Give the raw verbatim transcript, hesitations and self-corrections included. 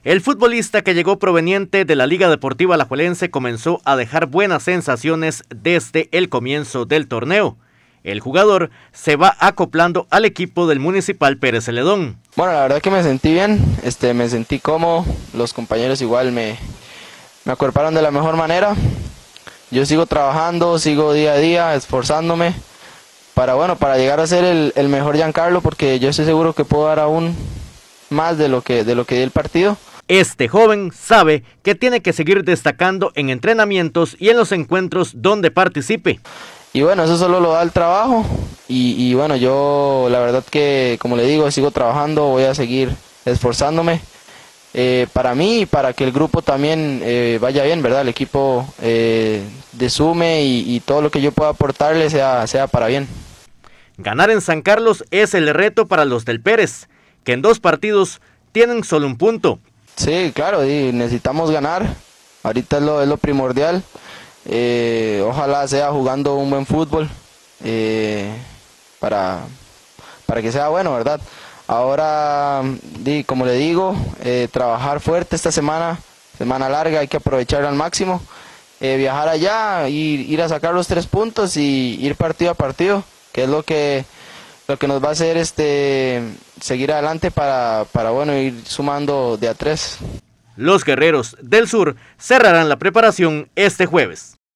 El futbolista que llegó proveniente de la Liga Deportiva Alajuelense comenzó a dejar buenas sensaciones desde el comienzo del torneo. El jugador se va acoplando al equipo del Municipal Pérez Celedón. Bueno, la verdad que me sentí bien, este, me sentí cómodo, los compañeros igual me, me acuerparon de la mejor manera. Yo sigo trabajando, sigo día a día, esforzándome para, bueno, para llegar a ser el, el mejor Giancarlo, porque yo estoy seguro que puedo dar aún más de lo que, de lo que di el partido. Este joven sabe que tiene que seguir destacando en entrenamientos y en los encuentros donde participe. Y bueno, eso solo lo da el trabajo y, y bueno, yo la verdad que, como le digo, sigo trabajando, voy a seguir esforzándome eh, para mí y para que el grupo también eh, vaya bien, ¿verdad? El equipo eh, de sume y, y todo lo que yo pueda aportarle sea, sea para bien. Ganar en San Carlos es el reto para los del Pérez, que en dos partidos tienen solo un punto. Sí, claro, y necesitamos ganar, ahorita es lo, es lo primordial. Eh, ojalá sea jugando un buen fútbol eh, para, para que sea bueno, ¿verdad? Ahora, di, como le digo, eh, trabajar fuerte esta semana, semana larga, hay que aprovecharla al máximo, eh, viajar allá, ir, ir a sacar los tres puntos y ir partido a partido, que es lo que, lo que nos va a hacer este, seguir adelante para, para bueno, ir sumando de a tres. Los guerreros del sur cerrarán la preparación este jueves.